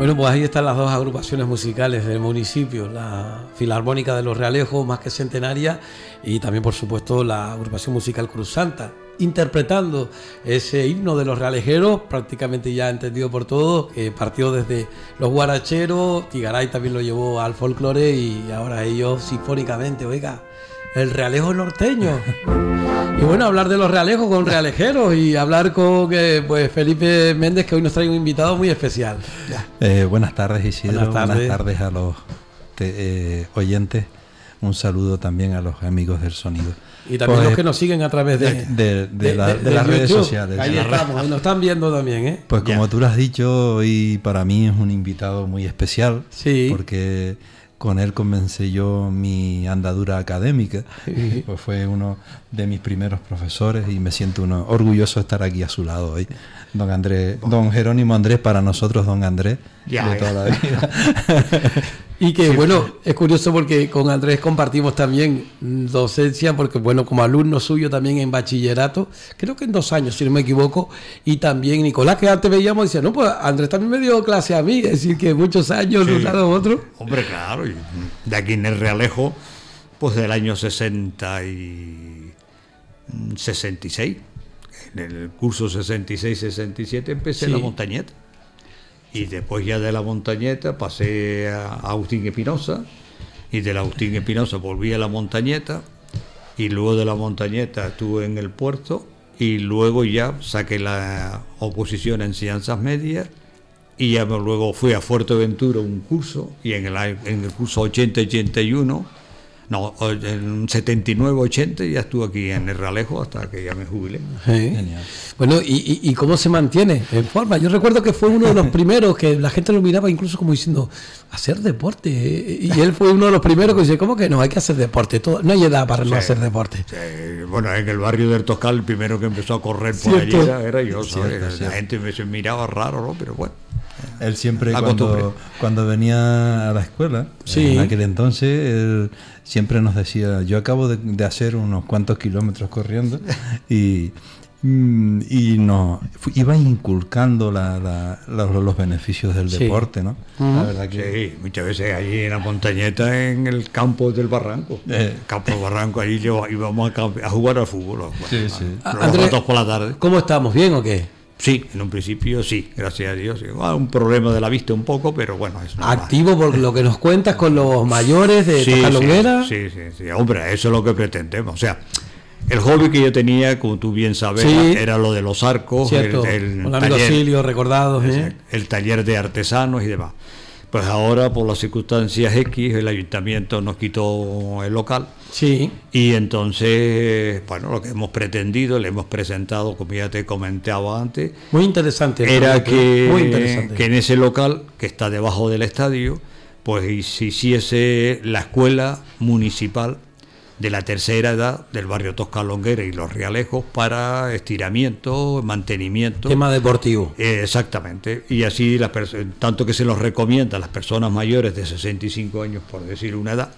Bueno, pues ahí están las dos agrupaciones musicales del municipio, la Filarmónica de los Realejos, más que centenaria, y también, por supuesto, la agrupación musical Cruz Santa, interpretando ese himno de los realejeros, prácticamente ya entendido por todos, que partió desde los guaracheros, Tigaray también lo llevó al folclore y ahora ellos sinfónicamente, oiga, el realejo norteño. Y bueno, hablar de los realejos con realejeros y hablar con pues Felipe Méndez, que hoy nos trae un invitado muy especial. Buenas tardes, Isidro. Buenas tardes a los oyentes. Un saludo también a los amigos del sonido. Y también los que nos siguen a través de las redes sociales. Ahí estamos, ahí nos están viendo también, ¿eh? Pues como tú lo has dicho, hoy para mí es un invitado muy especial. Sí. Porque con él comencé yo mi andadura académica. Sí. Pues fue uno de mis primeros profesores y me siento orgulloso de estar aquí a su lado hoy. Don Andrés, don Jerónimo Andrés, para nosotros don Andrés, de toda la vida. Y que bueno, es curioso porque con Andrés compartimos también docencia, porque bueno, como alumno suyo también en bachillerato, creo que en 2 años, si no me equivoco, y también Nicolás, que antes veíamos, decía, no, pues Andrés también me dio clase a mí, es decir, que muchos años de un lado a otro. Hombre, claro, y de aquí en el Realejo, pues del año 60 y 66, en el curso 66-67 empecé en la Montañeta. Y después ya de la Montañeta pasé a Agustín Espinosa, y de la Agustín Espinosa volví a la Montañeta, y luego de la Montañeta estuve en el Puerto, y luego ya saqué la oposición a enseñanzas medias, y ya luego fui a Fuerteventura un curso, y en el curso 80-81, no, en 79-80 ya estuve aquí en el Realejo hasta que ya me jubilé. Sí. Genial. Bueno, ¿y cómo se mantiene en forma? Yo recuerdo que fue uno de los primeros que la gente lo miraba incluso como diciendo, hacer deporte. Y él fue uno de los primeros que dice, ¿cómo que no? Hay que hacer deporte. No hay edad para no hacer deporte. Sí. Bueno, en el barrio del Toscal el primero que empezó a correr por allí era yo. La gente me miraba raro, ¿no? Pero bueno. Él siempre cuando venía a la escuela, en aquel entonces, él siempre nos decía, yo acabo de hacer unos cuantos kilómetros corriendo y nos iba inculcando los beneficios del deporte, ¿no? La verdad que sí, muchas veces allí en la Montañeta, en el campo del Barranco, campo del Barranco, allí íbamos a jugar al fútbol. Andrés, ratos por la tarde. ¿Cómo estamos? ¿Bien o qué? Sí, en un principio sí, gracias a Dios. Un problema de la vista un poco, pero bueno, es normal. Activo por lo que nos cuentas con los mayores de Toscalonguera. Sí, hombre, eso es lo que pretendemos. O sea, el hobby que yo tenía, como tú bien sabes, era lo de los arcos, el taller, recordados, el taller de artesanos y demás. Pues ahora, por las circunstancias X, el ayuntamiento nos quitó el local. Sí. Y entonces, bueno, lo que hemos pretendido, le hemos presentado, como ya te comentaba antes. Muy interesante. Era que en ese local, que está debajo del estadio, pues se hiciese la escuela municipal de la tercera edad del barrio Toscalonguera y Los Realejos para estiramiento, mantenimiento. Tema deportivo. Exactamente. Y así, tanto que se los recomienda a las personas mayores de 65 años, por decir una edad,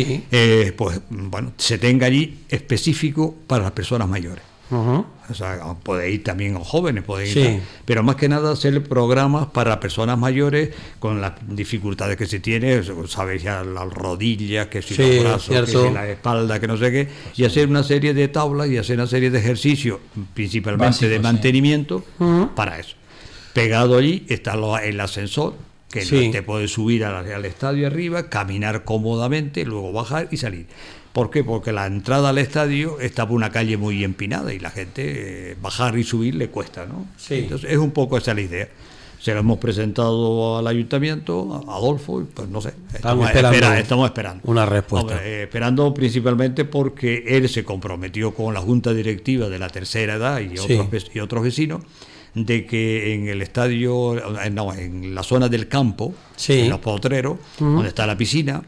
pues bueno, se tenga allí específico para las personas mayores. O sea, puede ir también a jóvenes, pero más que nada hacer programas para personas mayores con las dificultades que se tiene, sabes, ya las rodillas, que si los brazos, que si la espalda, que no sé qué, y hacer una serie de tablas y hacer una serie de ejercicios, principalmente básicos, de mantenimiento, para eso. Pegado allí está el ascensor, que te puedes subir al estadio arriba, caminar cómodamente, luego bajar y salir. ¿Por qué? Porque la entrada al estadio está por una calle muy empinada y la gente bajar y subir le cuesta, ¿no? Sí. Entonces es un poco esa la idea. Se lo hemos presentado al ayuntamiento, a Adolfo, y pues no sé, estamos esperando una respuesta. Hombre, esperando principalmente porque él se comprometió con la junta directiva de la tercera edad y otros vecinos, de que en el estadio, en la zona del campo, en los potreros, donde está la piscina,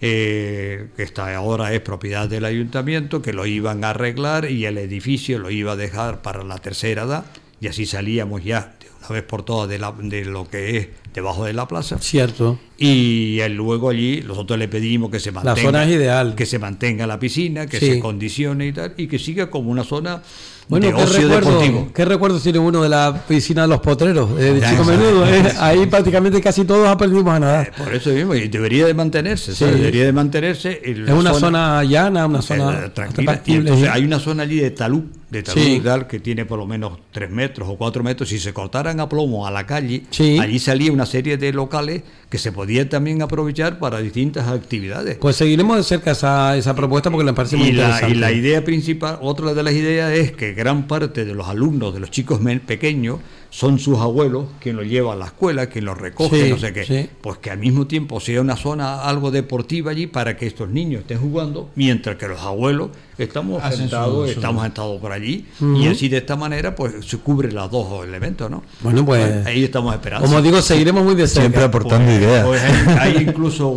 que ahora es propiedad del ayuntamiento, que lo iban a arreglar y el edificio lo iba a dejar para la tercera edad, y así salíamos ya de una vez por todas de lo que es debajo de la plaza. Cierto. Y luego allí nosotros le pedimos que se mantenga. La zona es ideal. Que se mantenga la piscina, que se condicione y tal, y que siga como una zona de ocio deportivo. ¿Qué recuerdos tiene uno de la piscina de los potreros? De Chico Menudo. Ahí prácticamente casi todos aprendimos a nadar. Por eso mismo, y debería de mantenerse. Debería de mantenerse. Es una zona llana, una zona tranquila. Entonces, hay una zona allí de talud y tal, que tiene por lo menos 3 metros o 4 metros. Si se cortaran a plomo a la calle, allí salía una serie de locales que se podía también aprovechar para distintas actividades. Pues seguiremos de cerca esa propuesta porque nos parece muy interesante. Y la idea principal, otra de las ideas es que gran parte de los alumnos, de los chicos pequeños, son sus abuelos quien los lleva a la escuela, quien los recoge, no sé qué. Pues que al mismo tiempo sea una zona algo deportiva allí para que estos niños estén jugando, mientras que los abuelos estamos sentados por allí, y así de esta manera pues se cubren los dos elementos, ¿no? Bueno, pues ahí estamos esperando. Como digo, seguiremos muy de cerca. Siempre aportando ideas. Pues hay incluso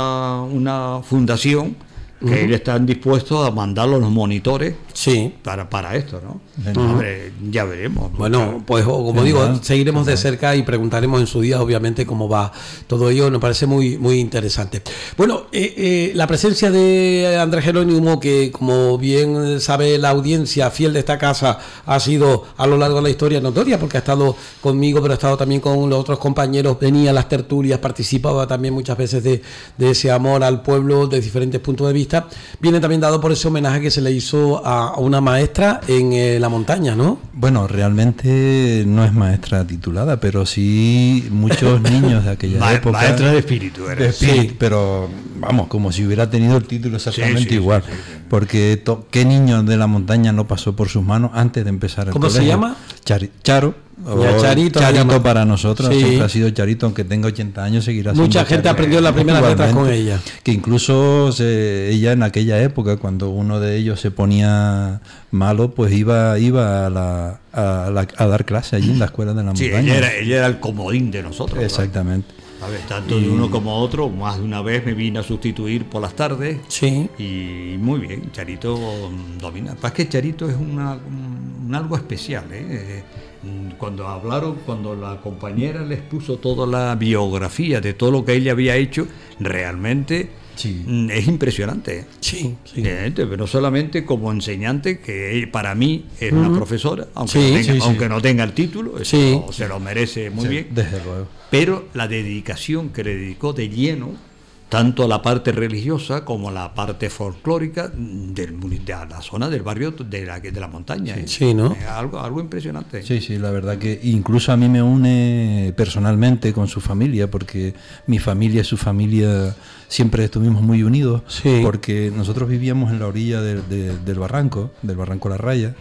una fundación que ellos están dispuestos a mandar los monitores para esto, ¿no? Hombre, ya veremos. Bueno, pues como digo, seguiremos de cerca y preguntaremos en su día, obviamente, cómo va todo ello. Nos parece muy, muy interesante. Bueno, la presencia de Andrés Jerónimo, que como bien sabe la audiencia fiel de esta casa, ha sido a lo largo de la historia notoria, porque ha estado conmigo, pero ha estado también con los otros compañeros, venía a las tertulias, participaba también muchas veces de ese amor al pueblo, de diferentes puntos de vista. Viene también dado por ese homenaje que se le hizo a una maestra en la montaña, ¿no? Bueno, realmente no es maestra titulada, pero sí muchos niños de aquella época. Maestra de espíritu, era. Pero vamos, como si hubiera tenido el título exactamente igual. Porque ¿qué niño de la montaña no pasó por sus manos antes de empezar el colegio? ¿Cómo se llama? Charo. Charito para nosotros siempre ha sido Charito, aunque tenga 80 años seguirá siendo. Mucha gente aprendió las primeras letras con ella. Que incluso ella en aquella época, cuando uno de ellos se ponía malo, pues iba a dar clase allí en la escuela de la montaña. Ella era el comodín de nosotros. Exactamente. A ver, tanto de uno como otro, más de una vez me vine a sustituir por las tardes. Y muy bien, Charito domina. Es que Charito es un algo especial, Cuando la compañera les puso toda la biografía de todo lo que ella había hecho, realmente es impresionante. Pero no solamente como enseñante, que para mí es una profesora, aunque no tenga el título, eso se lo merece muy bien. Desde luego. Pero la dedicación que le dedicó de lleno, tanto a la parte religiosa como a la parte folclórica de la zona del barrio de la montaña. ¿No? Algo impresionante. Sí, la verdad que incluso a mí me une personalmente con su familia, porque mi familia y su familia siempre estuvimos muy unidos, porque nosotros vivíamos en la orilla del barranco La Raya,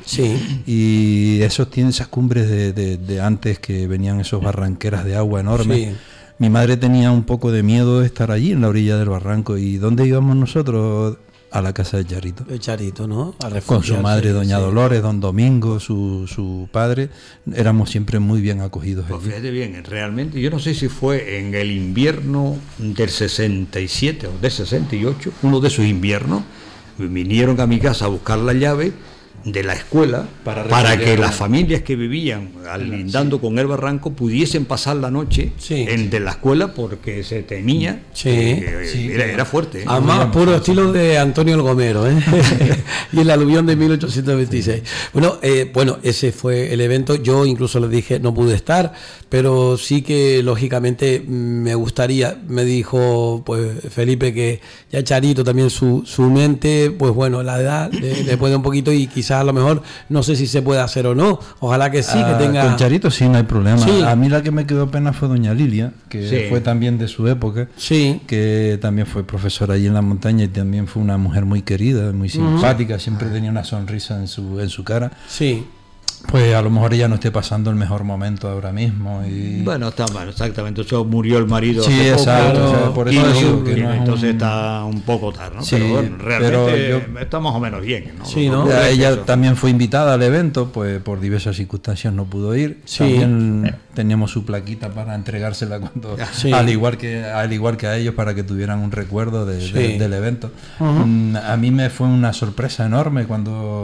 y esos tienen esas cumbres de antes, que venían esos barranqueras de agua enormes. Mi madre tenía un poco de miedo de estar allí en la orilla del barranco. ¿Y dónde íbamos nosotros? A la casa de Charito. De Charito, ¿no? Con su madre, doña Dolores, don Domingo, su padre. Éramos siempre muy bien acogidos. Pues fíjate bien, realmente, yo no sé si fue en el invierno del 67 o del 68, uno de esos inviernos, vinieron a mi casa a buscar la llave de la escuela para que las familias que vivían lindando con el barranco pudiesen pasar la noche de la escuela, porque se temía era fuerte. Además, puro estilo de Antonio el Gomero, y el aluvión de 1826. Bueno, ese fue el evento. Yo incluso les dije, no pude estar, pero sí que lógicamente me gustaría. Me dijo pues Felipe que ya Charito también su mente, pues bueno, la edad le puede un poquito, y quizás a lo mejor no sé si se puede hacer o no. Ojalá que sí, que tenga. Con Charito sí, no hay problema. A mí la que me quedó pena fue doña Lilia, que fue también de su época, que también fue profesora allí en la montaña, y también fue una mujer muy querida, muy simpática, siempre tenía una sonrisa en su cara. Pues a lo mejor ella no esté pasando el mejor momento ahora mismo. Bueno, exactamente. Eso murió el marido. Exacto. O sea, por eso digo que entonces está un poco tarde, ¿no? Pero bueno, realmente está más o menos bien, ¿no? Ella también fue invitada al evento, pues por diversas circunstancias no pudo ir. También teníamos su plaquita para entregársela cuando, al igual que a ellos, para que tuvieran un recuerdo del evento. A mí me fue una sorpresa enorme cuando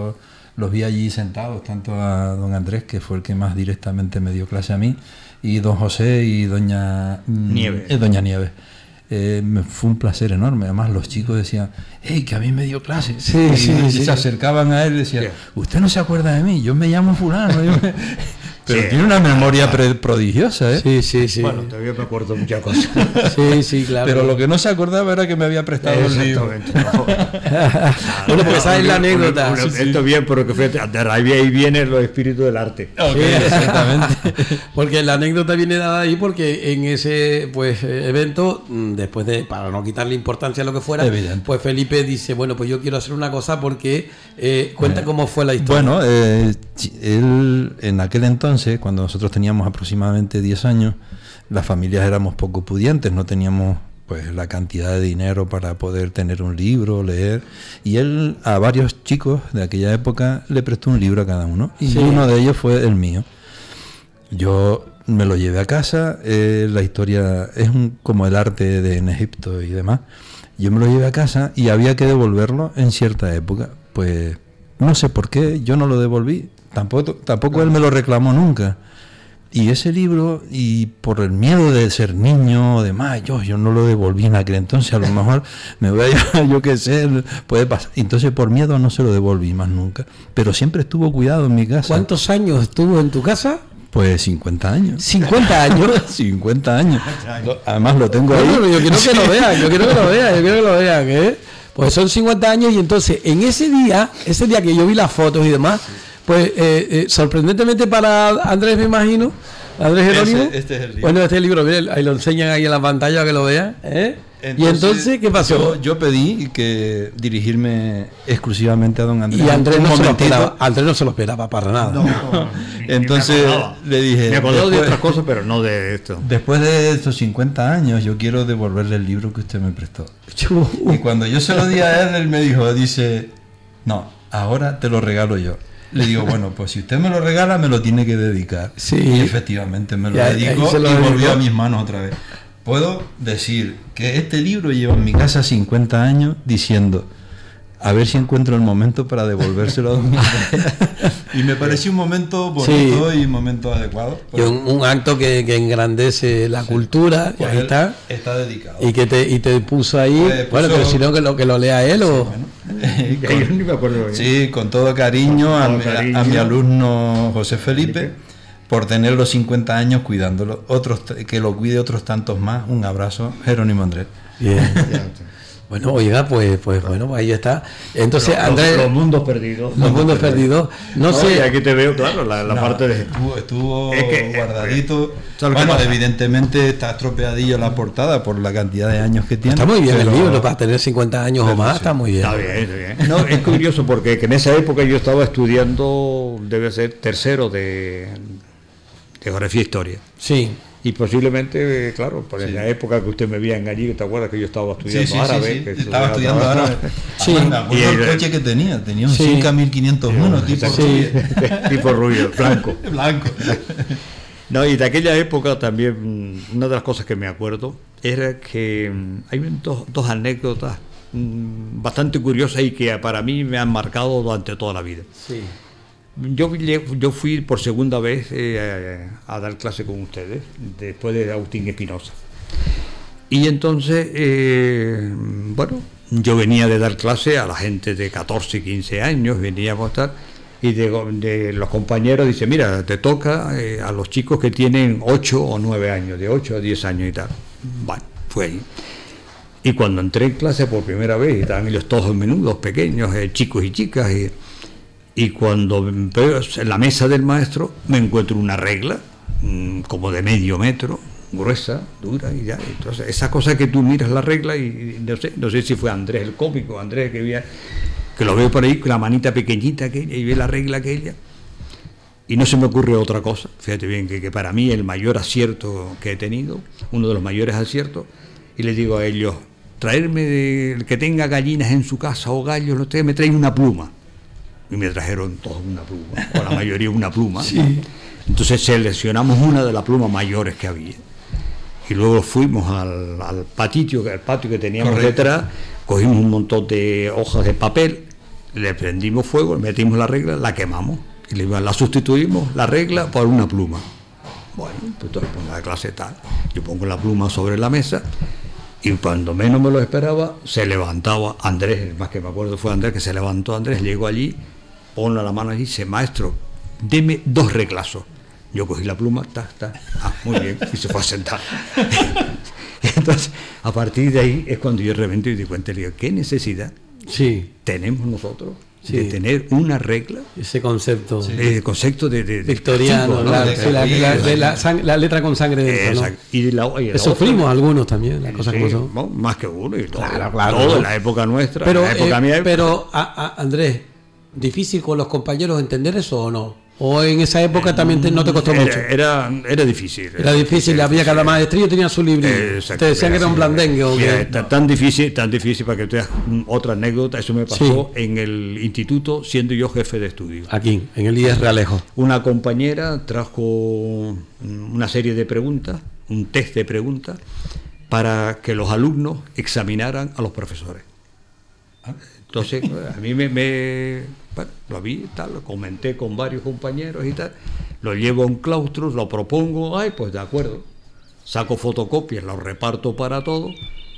los vi allí sentados, tanto a don Andrés, que fue el que más directamente me dio clase a mí, y don José y doña Nieves. Fue un placer enorme. Además los chicos decían, hey, que a mí me dio clase. Sí, se acercaban a él y decían, usted no se acuerda de mí, yo me llamo fulano. Pero tiene una memoria prodigiosa, ¿eh? Sí. Bueno, todavía me acuerdo muchas cosas. Sí, claro. Pero lo que no se acordaba era que me había prestado el libro. Bueno, porque esa es la anécdota. Esto bien, porque de ahí vienen los espíritus del arte. Okay. Sí, exactamente. Porque la anécdota viene dada ahí porque en ese evento, después de, para no quitarle importancia a lo que fuera, evidente, pues Felipe dice, bueno, pues yo quiero hacer una cosa porque cuenta cómo fue la historia. Bueno, él en aquel entonces, cuando nosotros teníamos aproximadamente 10 años, las familias éramos poco pudientes, no teníamos pues la cantidad de dinero para poder tener un libro, leer, y él a varios chicos de aquella época le prestó un libro a cada uno, y uno de ellos fue el mío. Yo me lo llevé a casa, la historia es como el arte en Egipto y demás. Yo me lo llevé a casa y había que devolverlo en cierta época, pues no sé por qué, yo no lo devolví. Tampoco él me lo reclamó nunca. Y ese libro, y por el miedo de ser niño o demás, yo no lo devolví en aquel entonces, a lo mejor me voy a llevar, yo qué sé, puede pasar. Entonces por miedo no se lo devolví más nunca. Pero siempre estuvo cuidado en mi casa. ¿Cuántos años estuvo en tu casa? Pues 50 años. ¿50 años? 50 años. Además lo tengo ahí. Bueno, yo quiero que lo vean, ¿eh? Pues son 50 años y entonces en ese día que yo vi las fotos y demás, pues sorprendentemente para Andrés, me imagino, Andrés Jerónimo. Este es el libro. Bueno, este es el libro, miren, ahí lo enseñan ahí en la pantalla que lo vean, ¿eh? Y entonces, ¿qué pasó? Yo pedí que dirigirme exclusivamente a don Andrés. Y Andrés no se lo esperaba para nada. No. Entonces le dije... Me acordaba de otras cosas, pero no de esto. Después de estos 50 años, yo quiero devolverle el libro que usted me prestó. Y cuando yo se lo di a él me dice, no, ahora te lo regalo yo. Le digo, bueno, pues si usted me lo regala, me lo tiene que dedicar. Sí. Y efectivamente me lo dedicó y volvió a mis manos otra vez. Puedo decir que este libro lleva en mi casa 50 años diciendo, a ver si encuentro el momento para devolvérselo a don Andrés. Y me pareció un momento bonito y un momento adecuado. Y un acto que engrandece la cultura, pues y ahí está. Está dedicado. Y te puso ahí, pero si no, que lo lea él o... Con todo cariño a mi alumno José Felipe, por tener los 50 años cuidándolo, que lo cuide otros tantos más. Un abrazo, Jerónimo Andrés. Bien. Bueno, oiga, pues bueno, ahí está. Entonces, Andrés... Los mundos perdidos. Los mundos perdidos. No sé... Y aquí te veo, claro, la parte de... Estuvo guardadito. Bueno, evidentemente está estropeadillo la portada por la cantidad de años que tiene. Está muy bien el libro, para tener 50 años o más, está muy bien. Está bien. No, es curioso porque en esa época yo estaba estudiando, debe ser tercero de Geografía e Historia. Sí. Y posiblemente, claro, por la época que usted me veía en allí, ¿te acuerdas que yo estaba estudiando árabe? Sí. Estaba estudiando árabe. Sí. Y el coche que tenía un Cinca 1501 tipo rubio, blanco. Blanco. No, y de aquella época también, una de las cosas que me acuerdo era que hay dos anécdotas bastante curiosas y que para mí me han marcado durante toda la vida. Sí. Yo fui por segunda vez a dar clase con ustedes, después de Agustín Espinosa. Y entonces, bueno, yo venía de dar clase a la gente de 14, 15 años, veníamos a estar, y de los compañeros dice, mira, te toca a los chicos que tienen 8 o 9 años, de 8 a 10 años y tal. Bueno, fue ahí. Y cuando entré en clase por primera vez, estaban ellos todos menudos, pequeños, chicos y chicas, y cuando veo en la mesa del maestro me encuentro una regla como de medio metro, gruesa, dura, y ya. Entonces esa cosa que tú miras la regla y no sé si fue Andrés el cómico, Andrés que lo veo por ahí con la manita pequeñita aquella y ve la regla aquella y no se me ocurre otra cosa. Fíjate bien que para mí el mayor acierto que he tenido, uno de los mayores aciertos, y les digo a ellos, traerme el que tenga gallinas en su casa o gallos, ustedes me traen una pluma. Y me trajeron todos una pluma, o la mayoría una pluma. Sí. Entonces seleccionamos una de las plumas mayores que había. Y luego fuimos al patio que teníamos detrás, cogimos un montón de hojas de papel le prendimos fuego, le metimos la regla, la quemamos y la sustituimos la regla por una pluma. Bueno, pues entonces pongo la clase tal, yo pongo la pluma sobre la mesa y cuando menos me lo esperaba se levantaba Andrés, el más que me acuerdo fue Andrés, que se levantó Andrés, llegó allí, pone la mano allí y dice, maestro, deme 2 reglazos. Yo cogí la pluma, muy bien, y se fue a sentar. Entonces, a partir de ahí es cuando yo realmente me di cuenta, le digo, ¿qué necesidad tenemos nosotros de tener una regla? Ese concepto. El concepto de victoriano, tipo, ¿no? La letra con sangre dentro, ¿no? Y sufrimos algunos también, las cosas como son. No, más que uno, y todo, todo en la época nuestra. Pero, en la época mía, pero Andrés, ¿difícil con los compañeros entender eso o no? ¿O en esa época también no te costó mucho? Era difícil. Era difícil, había cada maestrillo tenía su librito. Te decían que era un blandengue. ¿O tan difícil para que tú veas otra anécdota. Eso me pasó en el instituto, siendo yo jefe de estudio. Aquí, en el IES Realejo. Una compañera trajo una serie de preguntas, un test de preguntas, para que los alumnos examinaran a los profesores. Entonces, a mí bueno, lo vi, tal, lo comenté con varios compañeros y tal, lo llevo a un claustro, lo propongo, pues de acuerdo, saco fotocopias, lo reparto para todos,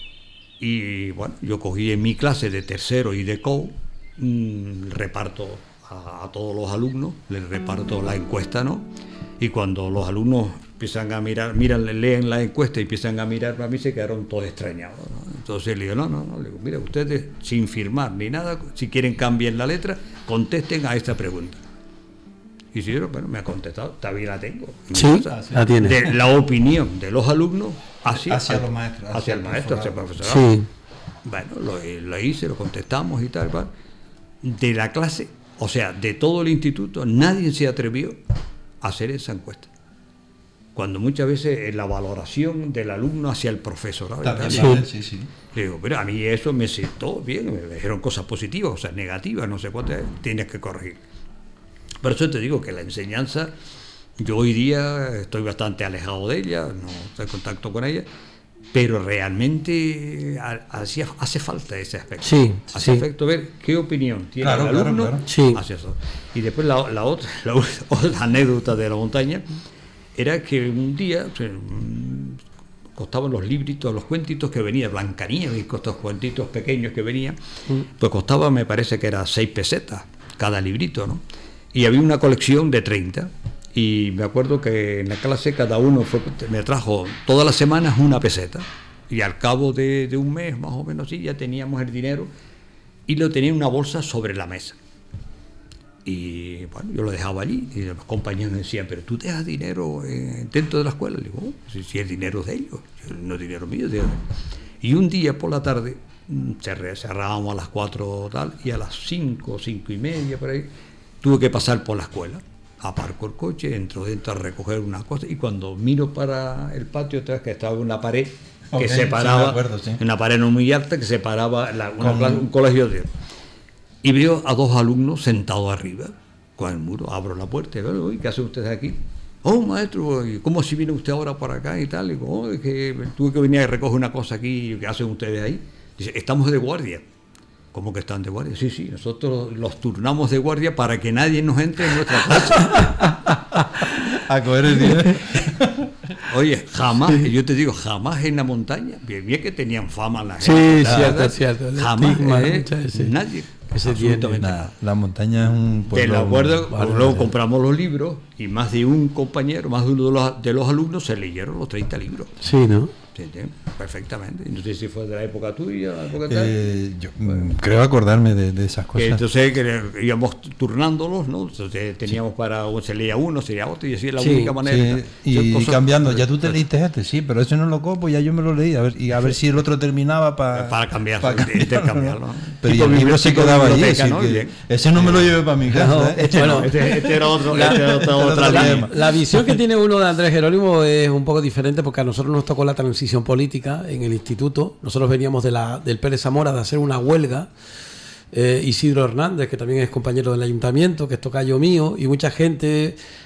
y bueno, yo cogí en mi clase de tercero y de COU, reparto a todos los alumnos, les reparto la encuesta, ¿no? Y cuando los alumnos empiezan a mirar, leen la encuesta y empiezan a mirar para mí, se quedaron todos extrañados, ¿no? Entonces le digo, no, le digo, mira, ustedes sin firmar ni nada, si quieren cambien la letra, contesten a esta pregunta. Y si yo, bueno, me ha contestado, todavía la tengo. Sí, la tiene. De la opinión de los alumnos hacia los maestros, hacia el maestro, hacia el profesor. Sí. Bueno, lo hice, lo contestamos y tal, ¿vale? De la clase, o sea, de todo el instituto, nadie se atrevió a hacer esa encuesta. Cuando muchas veces la valoración del alumno hacia el profesor. Sí. Le digo, pero a mí eso me sentó bien, me dijeron cosas positivas, o sea, negativas, no sé cuántas tienes que corregir. Por eso te digo que la enseñanza, yo hoy día estoy bastante alejado de ella, no estoy en contacto con ella, pero realmente hace falta ese aspecto. Hace efecto ver qué opinión tiene el alumno hacia eso. Y después la otra anécdota de la montaña era que un día costaban los libritos, los cuentitos que venían, Blancanieves y estos cuentitos pequeños que venían, pues costaba, me parece que era 6 pesetas cada librito, ¿no? Y había una colección de 30, y me acuerdo que en la clase cada uno me trajo todas las semanas 1 peseta, y al cabo de un mes más o menos ya teníamos el dinero y lo tenía en una bolsa sobre la mesa. Y bueno, yo lo dejaba allí y los compañeros me decían, pero tú dejas dinero dentro de la escuela. Le digo, si el dinero es de ellos, no es dinero mío. Y un día por la tarde cerrábamos a las 4 tal, y a las 5, 5 y media por ahí tuve que pasar por la escuela, aparco el coche, entro dentro a recoger una cosa, y cuando miro para el patio, que estaba una pared que separaba, una pared no muy alta que separaba un colegio de... Y veo a 2 alumnos sentados arriba, con el muro, abro la puerta y digo, ¿qué hacen ustedes aquí? Oh, maestro, ¿cómo si viene usted ahora por acá y tal? Y digo, es que tuve que venir a recoger una cosa aquí, ¿qué hacen ustedes ahí? Dice, estamos de guardia. ¿Cómo que están de guardia? Sí, nosotros los turnamos de guardia para que nadie nos entre en nuestra casa. A coger el dinero. Oye, jamás, yo te digo, jamás en la montaña, bien que tenían fama la gente. Sí, cierto. Jamás, nadie. Absolutamente nada. La montaña es un pueblo. De acuerdo, luego compramos los libros y más de un compañero, más de uno de los alumnos se leyeron los 30 libros. Sí, ¿no? Sí, perfectamente. No sé si fue de la época tuya, la época tal. Yo creo acordarme de esas cosas. Entonces íbamos turnándolos, ¿no? Entonces teníamos para, se leía uno, se leía otro, y así es la única manera. Y cambiando, ya tú te leíste sí, pero ese no lo copo, ya yo me lo leí, a ver si el otro terminaba para cambiarlo, intercambiarlo. Pero y el libro se quedaba allí, ¿no? Ese no me lo llevé para mi casa. Bueno, este era otro. La visión que tiene uno de Andrés Jerónimo es un poco diferente, porque a nosotros nos tocó la transición política en el instituto. Nosotros veníamos del Pérez Zamora de hacer una huelga. Isidro Hernández, que también es compañero del ayuntamiento, que es tocayo mío, y mucha gente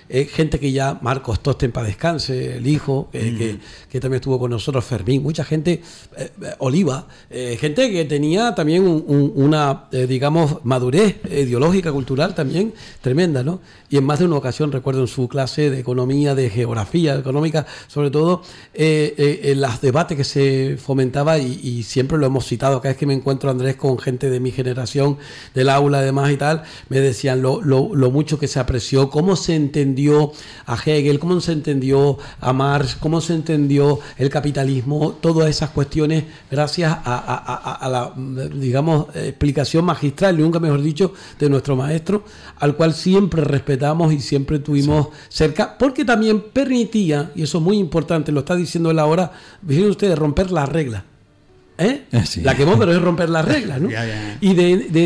gente que ya, Marcos Tosten para descanse, el hijo, que también estuvo con nosotros, Fermín, mucha gente, Oliva, gente que tenía también una, digamos, madurez ideológica, cultural también tremenda, ¿no? Y en más de una ocasión, recuerdo en su clase de economía, de geografía económica, sobre todo, en los debates que se fomentaba, y siempre lo hemos citado, cada vez que me encuentro, Andrés, con gente de mi generación, del aula además y tal, me decían lo mucho que se apreció, cómo se entendió a Hegel, cómo se entendió a Marx, cómo se entendió el capitalismo, todas esas cuestiones, gracias a la, digamos, explicación magistral, nunca mejor dicho, de nuestro maestro, al cual siempre respetamos y siempre tuvimos cerca, porque también permitía, y eso es muy importante, lo está diciendo él ahora, fíjense ustedes, romper las reglas. Sí. La quemó, pero es romper las reglas, ¿no? Y de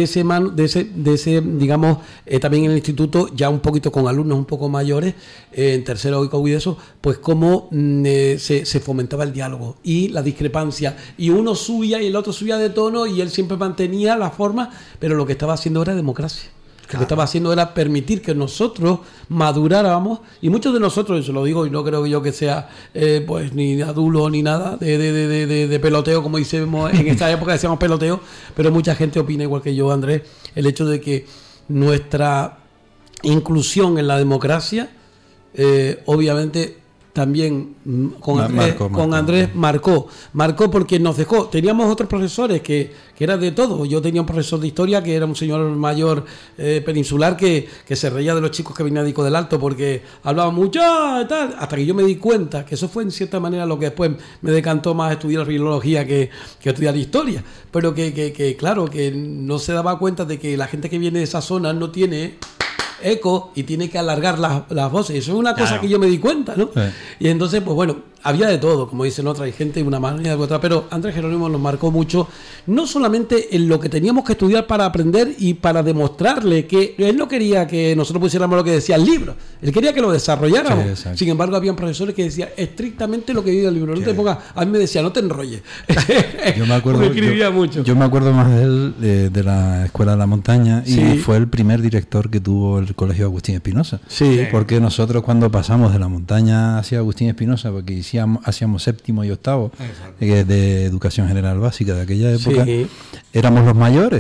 ese digamos, también en el instituto, ya un poquito con alumnos un poco mayores, en tercero y eso, pues cómo se fomentaba el diálogo y la discrepancia, y uno subía y el otro subía de tono, y él siempre mantenía la forma, pero lo que estaba haciendo era democracia. Lo que estaba haciendo era permitir que nosotros maduráramos, y muchos de nosotros, y se lo digo, y no creo yo que sea pues ni adulo ni nada de peloteo, como decimos en esta época, decíamos peloteo, pero mucha gente opina igual que yo, Andrés, el hecho de que nuestra inclusión en la democracia, obviamente también con Andrés marcó porque nos dejó. Teníamos otros profesores que eran de todo. Yo tenía un profesor de historia que era un señor mayor peninsular que se reía de los chicos que venían de Ico del Alto porque hablaba mucho y tal, hasta que yo me di cuenta que eso fue en cierta manera lo que después me decantó más a estudiar filología que estudiar historia, pero que claro, que no se daba cuenta de que la gente que viene de esa zona no tiene eco y tiene que alargar las voces. Eso es una cosa que yo me di cuenta, ¿no? Sí. Y entonces, pues bueno, había de todo, como dicen otras, hay gente de una manera de otra, pero Andrés Jerónimo nos marcó mucho, no solamente en lo que teníamos que estudiar para aprender y para demostrarle que él no quería que nosotros pusiéramos lo que decía el libro, él quería que lo desarrolláramos. Sí, sin embargo, habían profesores que decían estrictamente lo que dice el libro, no te pongas, a mí me decía, no te enrolles. Yo me acuerdo, escribía mucho. Yo me acuerdo más de él, de la Escuela de la Montaña, y fue el primer director que tuvo el Colegio Agustín Espinosa. Sí. Porque nosotros cuando pasamos de la montaña hacia Agustín Espinosa, porque hacíamos séptimo y octavo de educación general básica de aquella época, éramos los mayores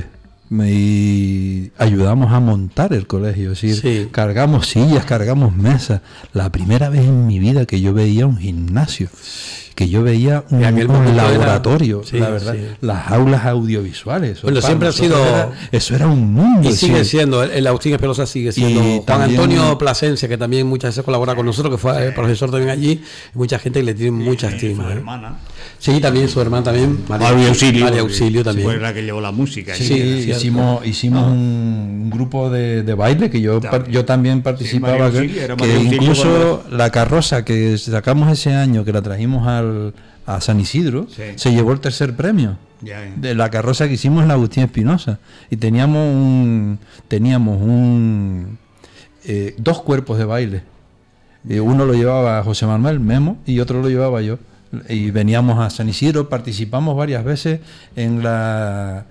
y ayudamos a montar el colegio, es decir, cargamos sillas, cargamos mesas. La primera vez en mi vida que yo veía un gimnasio, que yo veía un laboratorio, la verdad, las aulas audiovisuales. Bueno, siempre ha sido... Eso era un mundo. Y sigue siendo, el Agustín Espinosa sigue siendo. Juan también, Antonio Plasencia, que también muchas veces colabora con nosotros, que fue profesor también allí, mucha gente que le tiene mucha estima. Su hermana. Sí, también su hermana también, María Auxilio también. Fue la que llevó la música. Sí, hicimos un grupo de baile que yo también participaba, que incluso la carroza que sacamos ese año, que la trajimos a San Isidro, se llevó el tercer premio de la carroza que hicimos en la Agustín Espinosa, y teníamos dos cuerpos de baile, uno lo llevaba José Manuel Memo y otro lo llevaba yo, y veníamos a San Isidro, participamos varias veces en la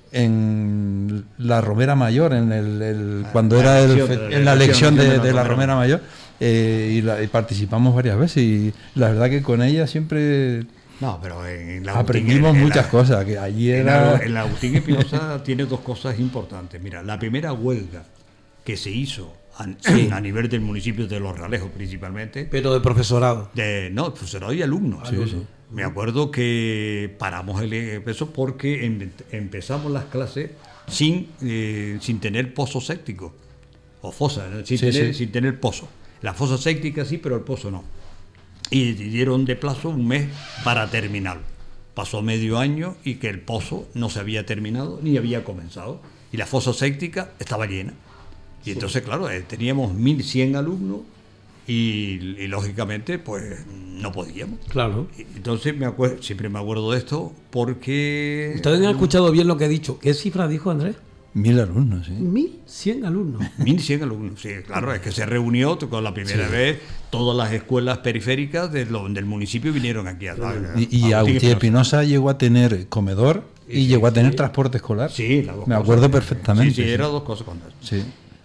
Romera Mayor, cuando era en la elección de la Romera Mayor. Y participamos varias veces, y la verdad que con ella siempre pero en la aprendimos muchas cosas, que allí era... En la Agustín Espinosa tiene dos cosas importantes. Mira, la primera huelga que se hizo a nivel del municipio de Los Realejos principalmente, pero de profesorado, profesorado y alumnos. Me acuerdo que paramos eso porque empezamos las clases sin tener pozo séptico o fosa, sin tener pozo. La fosa séptica sí, pero el pozo no. Y dieron de plazo un mes para terminar. Pasó medio año y que el pozo no se había terminado ni había comenzado. Y la fosa séptica estaba llena. Y entonces, claro, teníamos 1.100 alumnos y lógicamente, pues no podíamos. Claro. Entonces siempre me acuerdo de esto porque... ¿Ustedes han escuchado bien lo que he dicho? ¿Qué cifra dijo Andrés? 1.000 alumnos, sí. 1.100 alumnos. 1.100 alumnos, sí, claro, es que se reunió con la primera vez todas las escuelas periféricas del municipio vinieron aquí a y Agustín Espinosa llegó a tener comedor y llegó a tener transporte escolar. Sí, me acuerdo perfectamente. Sí, eran dos cosas con eso. Sí.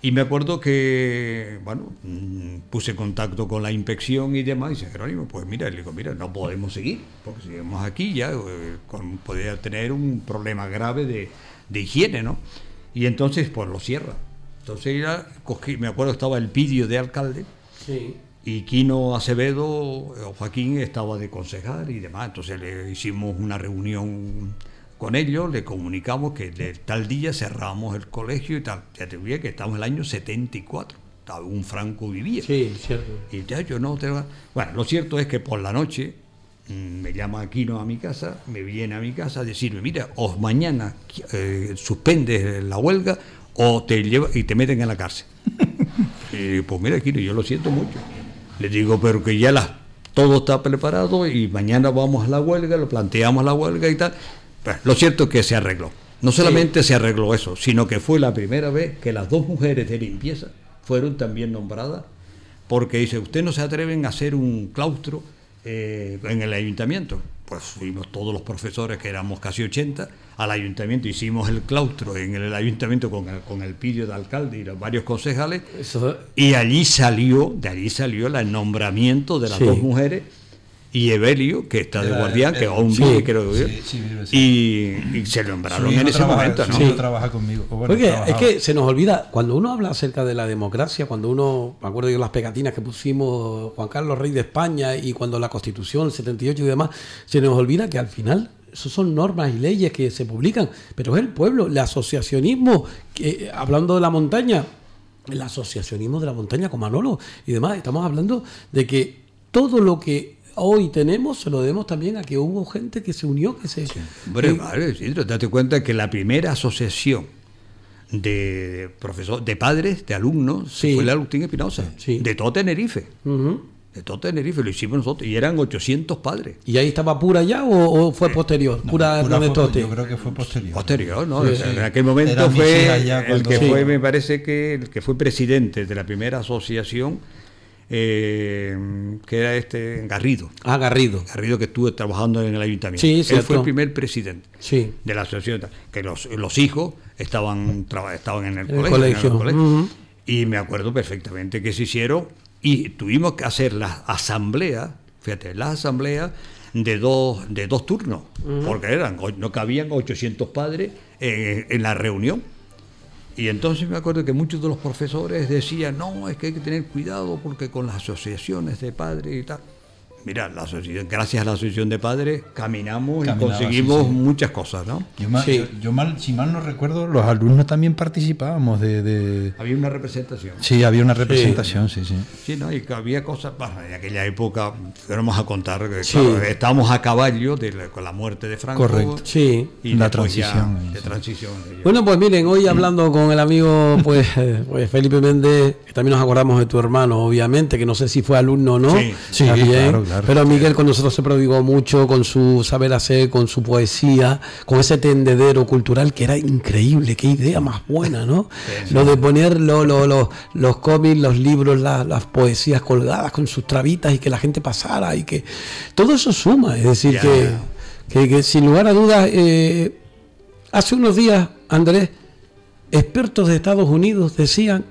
Y me acuerdo que, bueno, puse contacto con la inspección y demás, y dice, Jerónimo, pues mira, le digo, mira, no podemos seguir, porque si seguimos aquí ya podría tener un problema grave de higiene, ¿no? Y entonces, pues lo cierra. Entonces ya cogí, me acuerdo que estaba el Pidio de alcalde, sí, y Quino Acevedo, o Joaquín, estaba de concejal y demás. Entonces le hicimos una reunión con ellos, le comunicamos que de tal día cerramos el colegio y tal. Ya te digo que estamos en el año 74, un Franco vivía. Sí, cierto. Y ya yo no te... Bueno, lo cierto es que por la noche me llama Aquino a mi casa, me viene a mi casa a decirme, mira, o mañana suspendes la huelga o te lleva y te meten en la cárcel. Y pues mira, Aquino, yo lo siento mucho. Le digo, pero que ya todo está preparado y mañana vamos a la huelga, lo planteamos la huelga y tal. Pero lo cierto es que se arregló. No solamente se arregló eso, sino que fue la primera vez que las 2 mujeres de limpieza fueron también nombradas, porque dice, usted no se atreven a hacer un claustro en el ayuntamiento. Pues fuimos todos los profesores, que éramos casi 80, al ayuntamiento, hicimos el claustro en el ayuntamiento con el Pidio de alcalde y los varios concejales, y de allí salió el nombramiento de las 2 mujeres, y Evelio, que está de guardián, que aún vive, creo yo, y se nombraron en ese momento, ¿no? Sí, trabaja conmigo. Bueno, porque es que se nos olvida, cuando uno habla acerca de la democracia, cuando uno, me acuerdo yo las pegatinas que pusimos Juan Carlos, rey de España, y cuando la Constitución, el 78 y demás, se nos olvida que al final eso son normas y leyes que se publican, pero es el pueblo, el asociacionismo, que, hablando de la montaña, el asociacionismo de la montaña con Manolo y demás, estamos hablando de que todo lo que hoy tenemos, se lo debemos también a que hubo gente que se unió, que se... Sí. Bueno, date cuenta que la primera asociación de padres, de alumnos, fue la Agustín Espinosa, de todo Tenerife. De todo Tenerife, lo hicimos nosotros, y eran 800 padres. ¿Y ahí estaba Pura ya o fue posterior? Pura de Tote. Yo creo que fue posterior. Posterior, ¿no? Sí. En aquel momento fue el que fue, me parece que el que fue presidente de la primera asociación, que era Garrido. Garrido. Garrido, que estuvo trabajando en el ayuntamiento. Sí, él fue el primer presidente de la asociación, que los hijos estaban en el colegio. Y me acuerdo perfectamente que se hicieron, y tuvimos que hacer las asambleas, fíjate, las asambleas de dos turnos, porque no cabían 800 padres en la reunión. Y entonces me acuerdo que muchos de los profesores decían, no, es que hay que tener cuidado porque con las asociaciones de padres y tal. Mira, gracias a la asociación de padres caminamos y conseguimos muchas cosas, ¿no? Si mal no recuerdo, los alumnos también participábamos Había una representación. Sí, había una representación, sí. Sí, ¿no? Y había cosas, en aquella época, vamos a contar, claro, estábamos a caballo con la muerte de Franco. Correcto. Sí. Y la transición. Bueno, pues miren, hoy hablando con el amigo pues Felipe Méndez, que también nos acordamos de tu hermano, obviamente, que no sé si fue alumno o no. Sí, claro. Pero Miguel con nosotros se prodigó mucho con su saber hacer, con su poesía, con ese tendedero cultural que era increíble. Qué idea más buena, ¿no? Lo de poner los cómics, los libros, las poesías colgadas con sus trabitas y que la gente pasara, y que todo eso suma. Es decir, que sin lugar a dudas, hace unos días, Andrés, expertos de Estados Unidos decían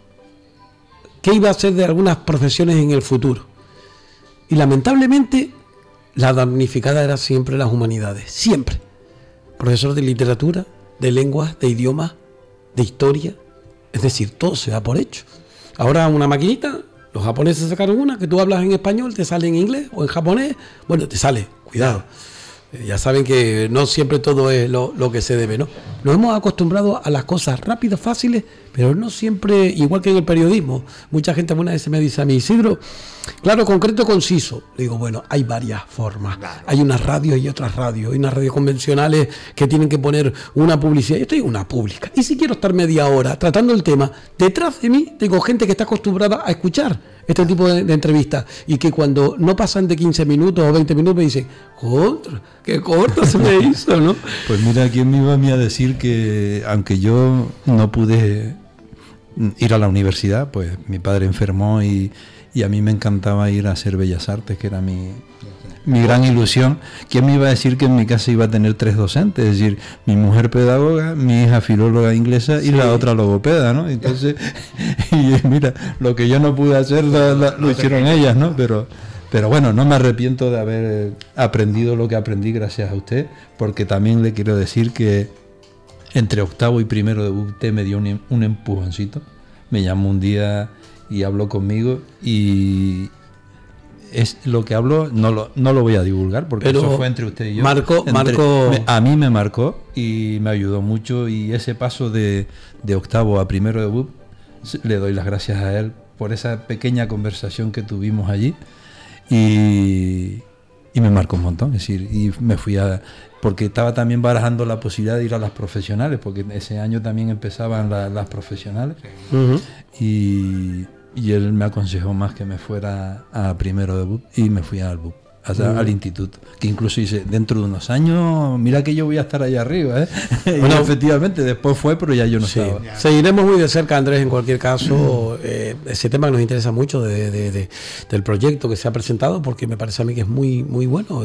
que iba a ser de algunas profesiones en el futuro. Y lamentablemente la damnificada era siempre las humanidades, siempre. Profesor de literatura, de lenguas, de idiomas, de historia, es decir, todo se da por hecho. Ahora una maquinita, los japoneses sacaron una, que tú hablas en español, te sale en inglés o en japonés, bueno, te sale, cuidado. Ya saben que no siempre todo es lo que se debe, ¿no? Nos hemos acostumbrado a las cosas rápidas, fáciles, pero no siempre, igual que en el periodismo. Mucha gente alguna vez me dice a mí, Isidro, claro, concreto, conciso. Le digo, bueno, hay varias formas. Hay unas radios y otras radios. Hay unas radios convencionales que tienen que poner una publicidad. Yo estoy en una pública. Y si quiero estar media hora tratando el tema, detrás de mí tengo gente que está acostumbrada a escuchar este tipo de entrevistas, y que cuando no pasan de 15 minutos o 20 minutos me dicen, qué corto se me hizo, ¿no? Pues mira, ¿quién me iba a mí a decir que, aunque yo no pude ir a la universidad, pues mi padre enfermó y a mí me encantaba ir a hacer Bellas Artes, que era mi mi gran ilusión. ¿Quién me iba a decir que en mi casa iba a tener 3 docentes? Es decir, mi mujer pedagoga, mi hija filóloga inglesa y la otra logopeda, ¿no? Entonces, y mira, lo que yo no pude hacer lo hicieron ellas, ¿no? Pero bueno, no me arrepiento de haber aprendido lo que aprendí gracias a usted, porque también le quiero decir que entre octavo y primero de usted me dio un empujoncito. Me llamó un día y habló conmigo, y es lo que habló, no lo voy a divulgar porque eso fue entre usted y yo. Marco a mí me marcó y me ayudó mucho, y ese paso de octavo a primero de BUP le doy las gracias a él por esa pequeña conversación que tuvimos allí, y me marcó un montón. Es decir, y me fui porque estaba también barajando la posibilidad de ir a las profesionales, porque ese año también empezaban las profesionales. Y él me aconsejó más que me fuera a primero de BUP, y me fui al BUP, al instituto, que incluso dice, dentro de unos años, mira que yo voy a estar allá arriba, ¿eh? Bueno, y efectivamente, después fue, pero ya yo no estaba. Seguiremos muy de cerca, Andrés, en cualquier caso, ese tema que nos interesa mucho del proyecto que se ha presentado, porque me parece a mí que es muy bueno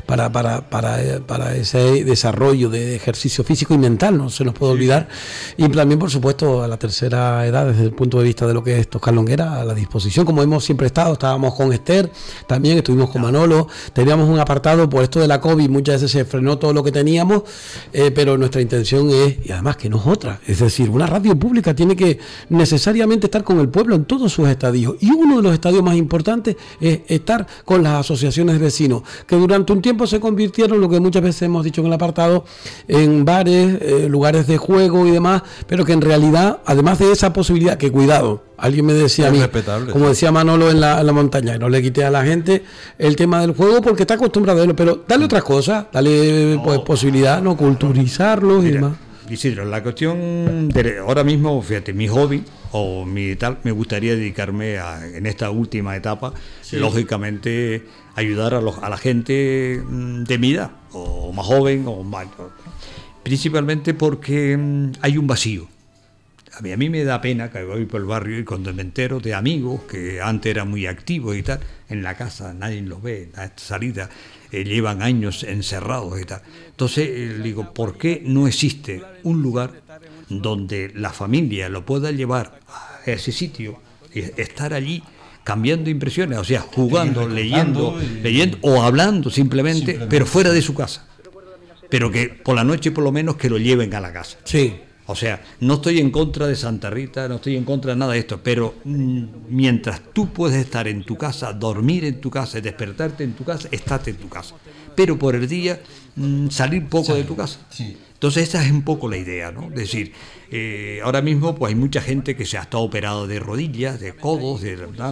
para ese desarrollo de ejercicio físico y mental, no se nos puede olvidar, y también, por supuesto, a la tercera edad, desde el punto de vista de lo que es Toscar Longuera, a la disposición, como hemos siempre estado. Estábamos con Esther, también estuvimos con Manolo. Teníamos un apartado por esto de la COVID, muchas veces se frenó todo lo que teníamos, pero nuestra intención es, y además que no es otra, es decir, una radio pública tiene que necesariamente estar con el pueblo en todos sus estadios, y uno de los estadios más importantes es estar con las asociaciones de vecinos, que durante un tiempo se convirtieron, lo que muchas veces hemos dicho en el apartado, en bares, lugares de juego y demás, pero que en realidad, además de esa posibilidad, que cuidado, alguien me decía a mí, como decía Manolo en la montaña, no le quité a la gente el tema del juego porque está acostumbrado a verlo, pero dale otras cosas, dale posibilidad, no culturizarlos y demás. Isidro, la cuestión de ahora mismo, fíjate, mi hobby o mi tal, me gustaría dedicarme en esta última etapa, lógicamente, ayudar a la gente de mi edad, o más joven o más, principalmente porque hay un vacío. A mí me da pena que voy por el barrio y cuando me entero de amigos que antes eran muy activos y tal, en la casa nadie los ve, a esta salida llevan años encerrados y tal. Entonces digo, ¿por qué no existe un lugar donde la familia lo pueda llevar a ese sitio y estar allí cambiando impresiones, o sea, jugando, leyendo o hablando simplemente, pero fuera de su casa? Pero que por la noche por lo menos que lo lleven a la casa. Sí. O sea, no estoy en contra de Santa Rita, no estoy en contra de nada de esto, pero mientras tú puedes estar en tu casa, dormir en tu casa, despertarte en tu casa, estate en tu casa. Pero por el día, salir poco de tu casa. Sí. Entonces esa es un poco la idea, ¿no? Es decir, ahora mismo pues hay mucha gente que se ha estado operado de rodillas, de codos,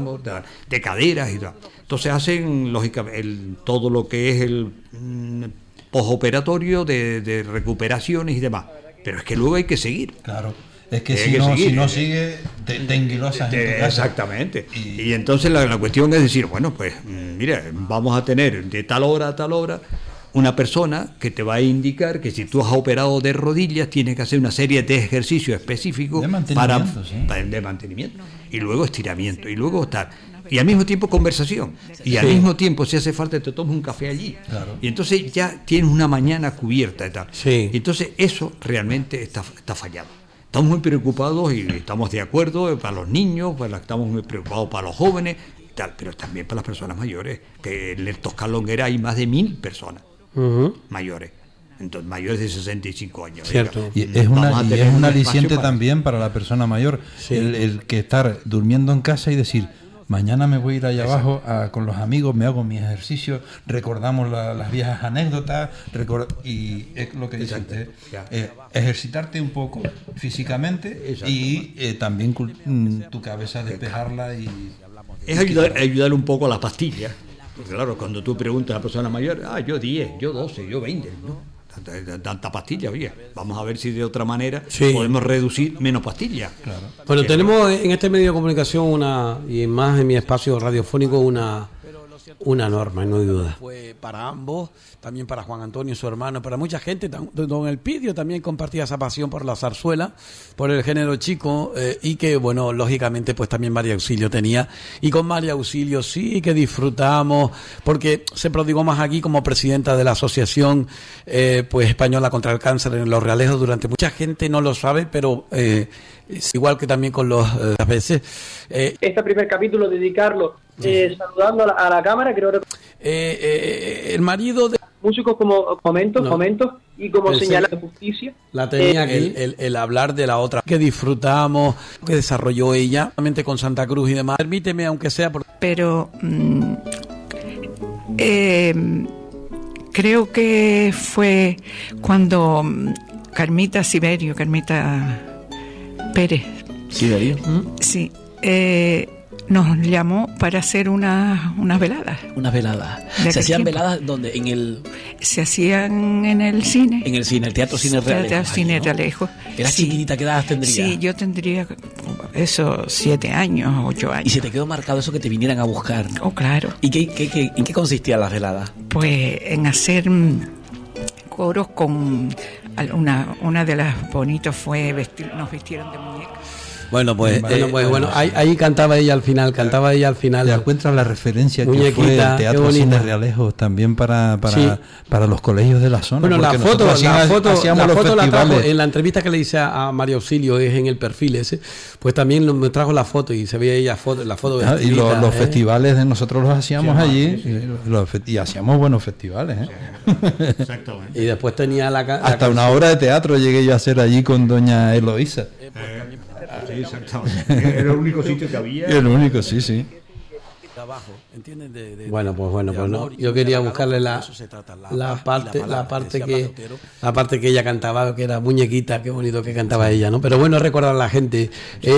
de caderas y tal. Entonces hacen, lógicamente, todo lo que es el postoperatorio de recuperaciones y demás. Pero es que luego hay que seguir. Claro. Es que si no sigue, te enguilosas en tu casa. Exactamente. Y entonces la cuestión es decir, bueno, pues mira, vamos a tener de tal hora a tal hora una persona que te va a indicar que si tú has operado de rodillas tienes que hacer una serie de ejercicios específicos de mantenimiento, y luego estiramiento, y luego estar. Y al mismo tiempo conversación. Y al mismo tiempo, si hace falta, te tomas un café allí. Claro. Y entonces ya tienes una mañana cubierta y tal. Sí. Y entonces eso realmente está fallado. Estamos muy preocupados y estamos de acuerdo para los niños, estamos muy preocupados para los jóvenes, y tal, pero también para las personas mayores. Que en el Toscar Longuera hay más de 1000 personas mayores. Entonces, mayores de 65 años. Cierto. Y es un aliciente también para la persona mayor, el que estar durmiendo en casa y decir, mañana me voy a ir allá abajo con los amigos, me hago mi ejercicio, recordamos las viejas anécdotas, y es lo que dice usted, ejercitarte un poco físicamente y también tu cabeza despejarla. Es ayudar un poco a las pastillas, porque claro, cuando tú preguntas a la persona mayor, yo 10, yo 12, yo 20, ¿no? Tanta pastilla, oye, vamos a ver si de otra manera podemos reducir menos pastillas. Claro. Bueno, tenemos en este medio de comunicación y más en mi espacio radiofónico una norma, no hay duda. Fue para ambos, también para Juan Antonio, su hermano, para mucha gente. Don Elpidio también compartía esa pasión por la zarzuela, por el género chico, y que, bueno, lógicamente, pues también María Auxilio tenía. Y con María Auxilio sí que disfrutamos, porque se prodigó más aquí como presidenta de la Asociación pues Española contra el Cáncer en Los Realejos. Mucha gente no lo sabe, pero es igual que también con las veces. Este primer capítulo dedicarlo saludando a la cámara, creo que el marido de músicos como momentos y como señales de justicia. La tenía aquí, el hablar de la otra que disfrutamos, que desarrolló ella, realmente con Santa Cruz y demás. Permíteme, aunque sea por... Pero creo que fue cuando Carmita Pérez Siberio, sí, nos llamó para hacer unas veladas. Unas veladas. ¿Se hacían veladas donde? Se hacían en el cine. En el cine, el Teatro Cine Realejo. Teatro Cine Realejo. ¿Eras chiquitita? ¿Qué edad tendrías? Sí, yo tendría 7 años, 8 años. ¿Y se te quedó marcado eso que te vinieran a buscar? Oh, claro. ¿Y en qué consistían las veladas? Pues en hacer coros con... Una de las bonitas fue nos vistieron de muñecas. Bueno, ahí cantaba ella al final, Te encuentras la referencia que fue el Teatro Cine Realejo también para los colegios de la zona. Bueno, la foto la trajo en la entrevista que le hice a María Auxilio, es en el perfil ese, pues también me trajo la foto y se veía ella la foto. Y los festivales de nosotros los hacíamos allí y hacíamos buenos festivales. Exactamente. Y después tenía hasta una obra de teatro llegué yo a hacer allí con doña Eloísa. Sí, exactamente. Era el único sitio que había. El único, sí. Abajo, ¿entienden? Bueno, no. Yo quería buscarle la parte que ella cantaba, que era muñequita, qué bonito que cantaba ella, ¿no? Pero bueno, recordar a la gente.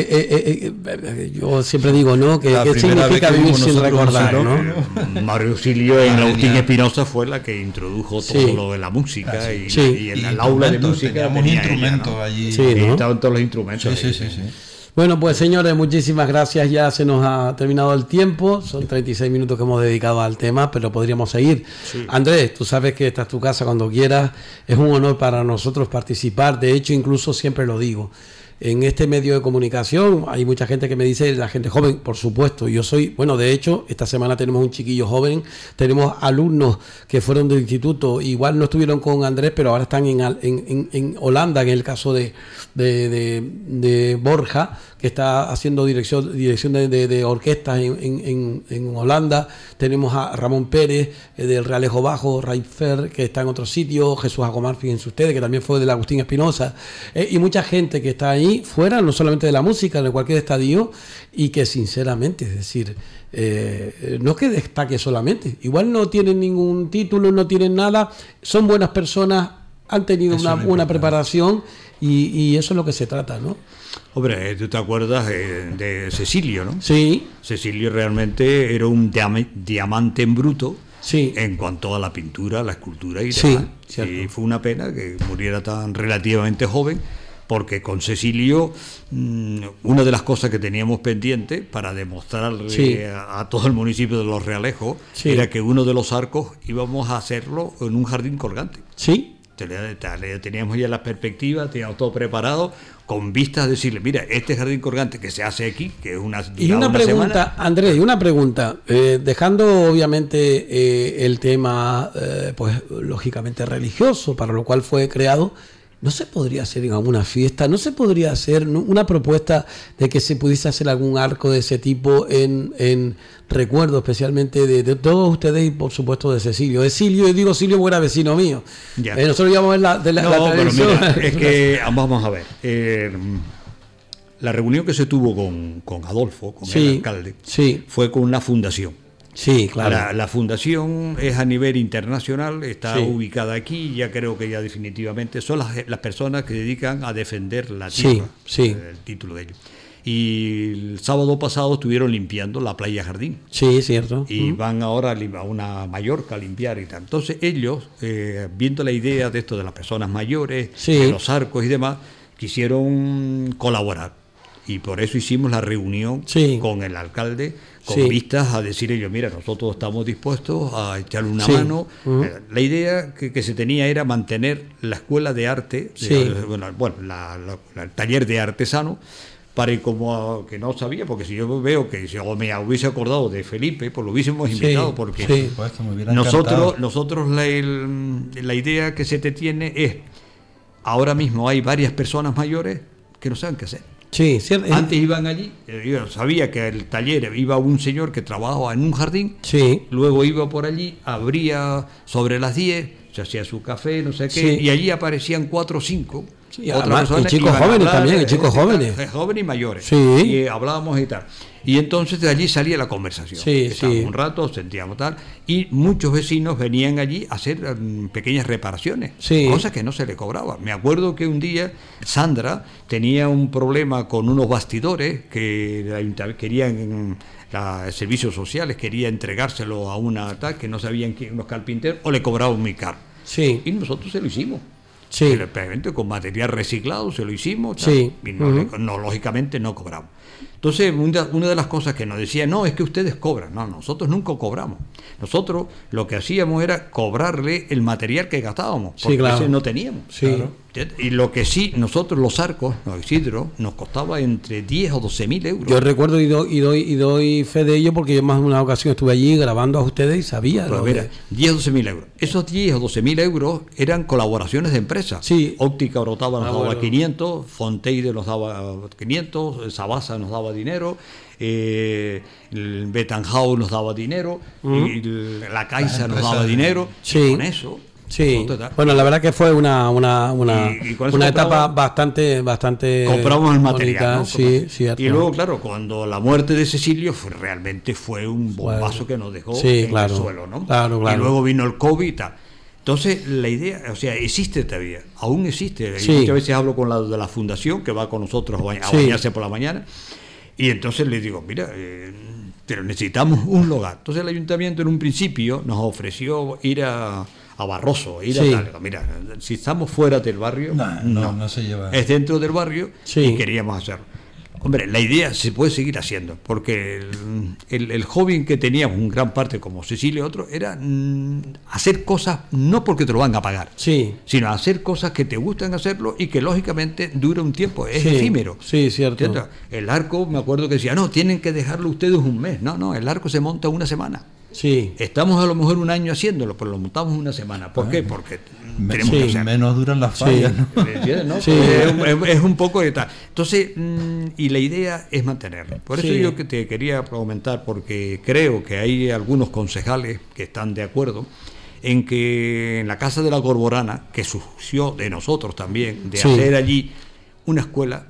Yo siempre digo, ¿no? Que significa vivir sin recordar, ¿no? María Auxilio en Agustín Espinosa fue la que introdujo todo lo de la música y en el aula de música teníamos instrumentos allí. Sí, ¿no? Estaban todos los instrumentos. Sí. Bueno, pues señores, muchísimas gracias. Ya se nos ha terminado el tiempo. Son 36 minutos que hemos dedicado al tema, pero podríamos seguir. Sí. Andrés, tú sabes que esta es tu casa cuando quieras. Es un honor para nosotros participar. De hecho, incluso siempre lo digo. En este medio de comunicación hay mucha gente que me dice, la gente joven, por supuesto. Yo de hecho, esta semana tenemos un chiquillo joven, tenemos alumnos que fueron del instituto, igual no estuvieron con Andrés, pero ahora están en Holanda, en el caso de Borja, que está haciendo dirección de orquestas en Holanda. Tenemos a Ramón Pérez del Realejo Bajo, Raifer, que está en otro sitio, Jesús Agomar, fíjense ustedes, que también fue del Agustín Espinosa, y mucha gente que está ahí fuera, no solamente de la música, de cualquier estadio, y que sinceramente, es decir, no que destaque solamente, igual no tienen ningún título, no tienen nada, son buenas personas, han tenido una preparación, y eso es lo que se trata, ¿no? Hombre, tú te acuerdas de Cecilio, ¿no? Sí. Cecilio realmente era un diamante en bruto. Sí. En cuanto a la pintura, la escultura y demás. Y fue una pena que muriera tan relativamente joven, porque con Cecilio una de las cosas que teníamos pendiente para demostrarle a todo el municipio de Los Realejos era que uno de los arcos íbamos a hacerlo en un jardín colgante. Sí. Teníamos ya la perspectiva, teníamos todo preparado, con vistas a decirle, mira, este jardín colgante que se hace aquí, que es una pregunta, semana. Andrés, una pregunta, dejando obviamente el tema, pues lógicamente religioso, para lo cual fue creado, ¿no se podría hacer en alguna fiesta? ¿No se podría hacer una propuesta de que se pudiese hacer algún arco de ese tipo en recuerdo especialmente de todos ustedes y por supuesto de Cecilio? Yo digo Silio porque era vecino mío. Nosotros íbamos a ver la televisión. Pero mira, es que vamos a ver. La reunión que se tuvo con Adolfo, con el alcalde, fue con una fundación. Sí, claro. Ahora, la fundación es a nivel internacional, está ubicada aquí, ya creo que ya definitivamente son las personas que dedican a defender la tierra, el título de ellos. Y el sábado pasado estuvieron limpiando la playa Jardín. Sí, cierto. Y van ahora a una Mallorca a limpiar y tal. Entonces ellos, viendo la idea de esto de las personas mayores, de los arcos y demás, quisieron colaborar. Y por eso hicimos la reunión con el alcalde, con vistas a decir ellos, mira, nosotros estamos dispuestos a echarle una mano. La idea que se tenía era mantener la escuela de arte, el taller de artesano, para como que no sabía, porque si yo veo que si yo me hubiese acordado de Felipe, pues lo hubiésemos invitado, porque nosotros la idea que se te tiene es, ahora mismo hay varias personas mayores que no saben qué hacer. Antes iban allí, yo sabía que el taller iba un señor que trabajaba en un jardín, luego iba por allí, abría sobre las 10, se hacía su café, no sé qué, y allí aparecían 4 o 5. Además, y chicos jóvenes también, chicos jóvenes. Jóvenes y mayores. Y hablábamos y tal. Y entonces de allí salía la conversación. Estábamos un rato, sentíamos tal. Y muchos vecinos venían allí a hacer pequeñas reparaciones. Cosas que no se le cobraba. Me acuerdo que un día Sandra tenía un problema con unos bastidores que querían... servicios sociales quería entregárselo a una tal que no sabían quién, unos carpinteros, o le cobraban muy caro. Y nosotros se lo hicimos. Con material reciclado se lo hicimos, y lógicamente no cobramos. Entonces, una de las cosas que nos decía, no, es que ustedes cobran. No, nosotros nunca cobramos. Nosotros lo que hacíamos era cobrarle el material que gastábamos, porque ese no teníamos. Y lo que sí, nosotros los arcos, los Isidro, nos costaba entre 10 o 12.000 euros. Yo recuerdo y doy fe de ello, porque yo más de una ocasión estuve allí grabando a ustedes y sabía. Pero mira, 10 o 12.000 euros. Esos 10 o 12.000 euros eran colaboraciones de empresas. Óptica Orotava nos daba 500, Fonteide nos daba 500, Sabasa nos daba dinero, el Betanhau nos daba dinero, y la Caixa nos daba dinero. Con eso... bueno, la verdad que fue una etapa bastante compramos el material, bonita, y luego, claro, cuando la muerte de Cecilio realmente fue un bombazo que nos dejó en el suelo, ¿no? Y luego vino el COVID y tal. Entonces, la idea, o sea, existe todavía, aún existe. Y muchas veces hablo con la de la fundación, que va con nosotros a bañarse por la mañana, y entonces les digo, mira, pero necesitamos un lugar. Entonces el ayuntamiento en un principio nos ofreció ir a Barroso, a tal. Mira, si estamos fuera del barrio, no se lleva. Es dentro del barrio y queríamos hacerlo. Hombre, la idea se puede seguir haciendo, porque el hobby que teníamos, en gran parte como Cecilia y otro, era hacer cosas no porque te lo van a pagar, sino hacer cosas que te gustan hacerlo y que lógicamente dura un tiempo, es efímero. Cierto. ¿Cierto? El arco, me acuerdo que decía, no, tienen que dejarlo ustedes un mes. No, el arco se monta una semana. Estamos a lo mejor un año haciéndolo, pero lo montamos una semana. ¿Por qué? Porque tenemos que hacer. Menos duran las fallas, ¿no? Es un poco de tal. Entonces, y la idea es mantenerlo. Por eso yo que te quería comentar, porque creo que hay algunos concejales que están de acuerdo en que en la Casa de la Corborana, que surgió de nosotros también, de hacer allí una escuela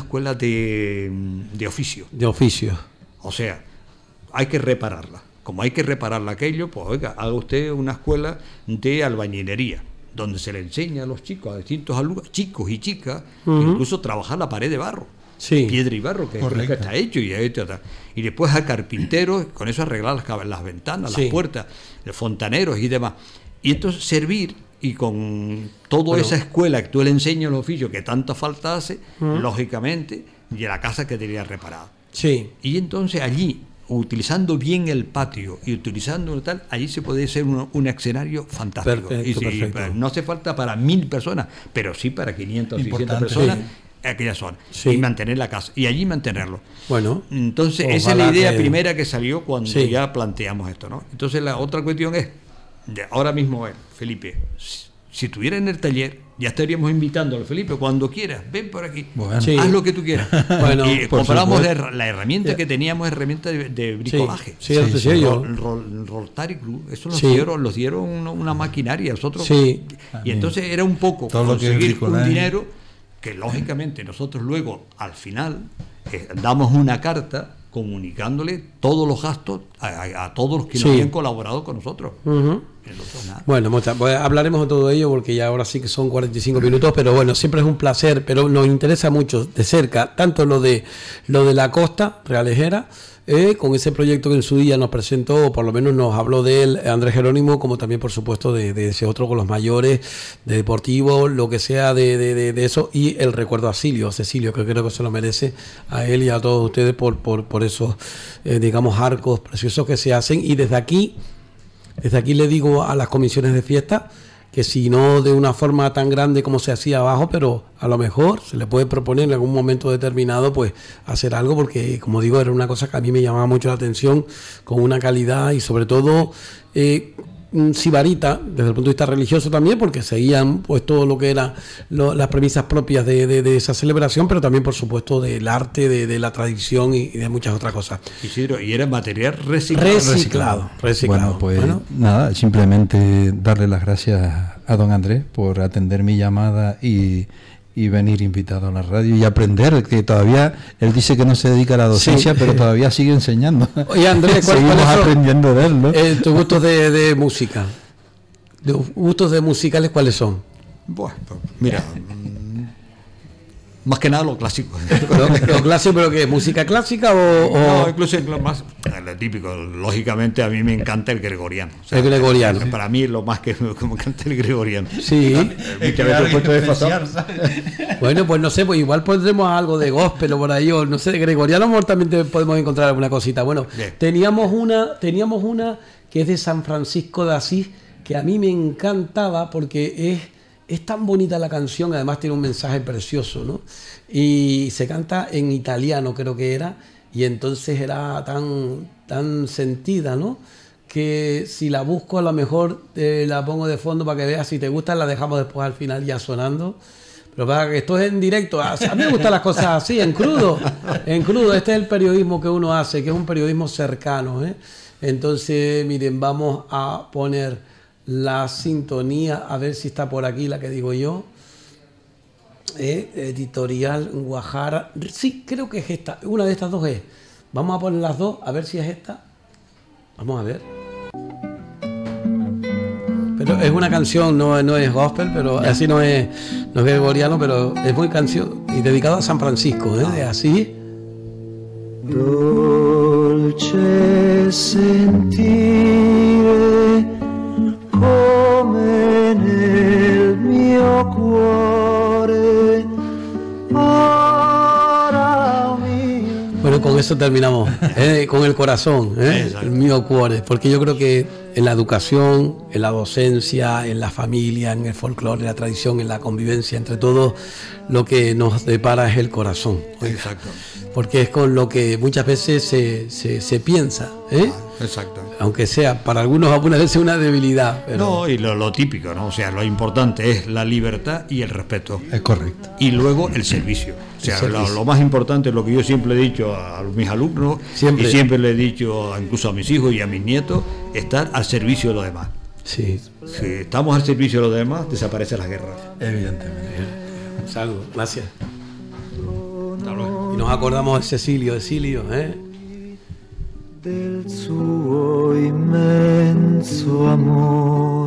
de oficio. De oficio. O sea, hay que repararla. Como hay que repararla aquello, pues oiga, haga usted una escuela de albañilería, donde se le enseña a los chicos, a distintos alumnos, chicos y chicas, incluso trabajar la pared de barro, piedra y barro, que está hecho, y después a carpinteros, con eso arreglar las ventanas, las puertas, fontaneros y demás. Y entonces servir, y con toda esa escuela que tú le enseñas los oficios que tanta falta hace, lógicamente, y la casa que tenía reparada. Y entonces allí, utilizando bien el patio y utilizando tal, allí se puede hacer un escenario fantástico. Perfecto. No hace falta para 1000 personas, pero sí para 500 o 600 personas en aquella zona. Y mantener la casa, y allí mantenerlo. Bueno, entonces esa es la idea primera que salió cuando ya planteamos esto, ¿no? Entonces la otra cuestión es, ahora mismo Felipe, si estuviera en el taller, ya estaríamos invitándolo, Felipe, cuando quieras, ven por aquí, haz lo que tú quieras. Y compramos la herramienta que teníamos, herramienta de bricolaje. El Rotary Club, eso los dieron una maquinaria, nosotros. Y entonces era un poco conseguir un dinero que lógicamente nosotros luego, al final, damos una carta comunicándole todos los gastos a todos los que nos habían colaborado con nosotros. Bueno, hablaremos de todo ello, porque ya ahora sí que son 45 minutos, pero bueno, siempre es un placer, pero nos interesa mucho de cerca, tanto lo de la costa realejera, con ese proyecto que en su día nos presentó, o por lo menos nos habló de él Andrés Jerónimo, como también por supuesto de ese otro con los mayores, de deportivo, lo que sea de eso, y el recuerdo a Cecilio, que creo que se lo merece a él y a todos ustedes por esos, digamos, arcos preciosos que se hacen. Y desde aquí le digo a las comisiones de fiesta que si no de una forma tan grande como se hacía abajo, pero a lo mejor se le puede proponer en algún momento determinado pues hacer algo, porque como digo, era una cosa que a mí me llamaba mucho la atención, con una calidad y sobre todo sibarita desde el punto de vista religioso también, porque seguían pues todo lo que eran las premisas propias de esa celebración, pero también por supuesto del arte, de la tradición y de muchas otras cosas. Isidro, y era material reciclado. Bueno, pues nada, simplemente darle las gracias a don Andrés por atender mi llamada y venir invitado a la radio y aprender, que todavía él dice que no se dedica a la docencia, pero todavía sigue enseñando. Oye, Andrés, seguimos aprendiendo de él, ¿no? ¿Tus gustos de música? ¿Tus gustos de musicales cuáles son? Bueno, mira, más que nada lo clásico. ¿Lo clásico, pero qué? ¿Música clásica o...? No, incluso lo más lo típico. Lógicamente a mí me encanta el gregoriano. O sea, el gregoriano. Para mí lo más que me encanta el gregoriano. Sí. Muchas veces puesto de pasar. Bueno, pues no sé, pues igual pondremos algo de gospel o por ahí, o no sé, de gregoriano, a lo mejor también podemos encontrar alguna cosita. Bueno, teníamos una que es de San Francisco de Asís, que a mí me encantaba porque es tan bonita la canción, además tiene un mensaje precioso, ¿no? Y se canta en italiano, creo que era, y entonces era tan sentida, ¿no? Que si la busco a lo mejor la pongo de fondo para que veas, si te gusta la dejamos después al final ya sonando. Pero para que esto es en directo, a mí me gustan las cosas así, en crudo, este es el periodismo que uno hace, que es un periodismo cercano, ¿eh? Entonces, miren, vamos a poner la sintonía, a ver si está por aquí la que digo yo. Editorial Guajara. Sí, creo que es esta. Una de estas dos es. Vamos a poner las dos, a ver si es esta. Vamos a ver. Pero es una canción, no es gospel, pero así no es gregoriano, pero es muy canción. Y dedicado a San Francisco, así. Dolce sentire come nel mio cuore ora mio. Bueno, con eso terminamos, con el corazón, el mío cuore, porque yo creo que en la educación, en la docencia, en la familia, en el folclore, en la tradición, en la convivencia, entre todos, lo que nos depara es el corazón. Exacto. Porque es con lo que muchas veces se piensa, Exacto. Aunque sea para algunas veces una debilidad. Pero... No, y lo típico, ¿no? O sea, lo importante es la libertad y el respeto. Es correcto. Y luego el servicio. O sea, lo más importante es lo que yo siempre he dicho a mis alumnos, y siempre le he dicho incluso a mis hijos y a mis nietos, estar al servicio de los demás. Sí. Si estamos al servicio de los demás, desaparece la guerra. Evidentemente. Salud, gracias. Y nos acordamos de Cecilio, del suo immenso amor.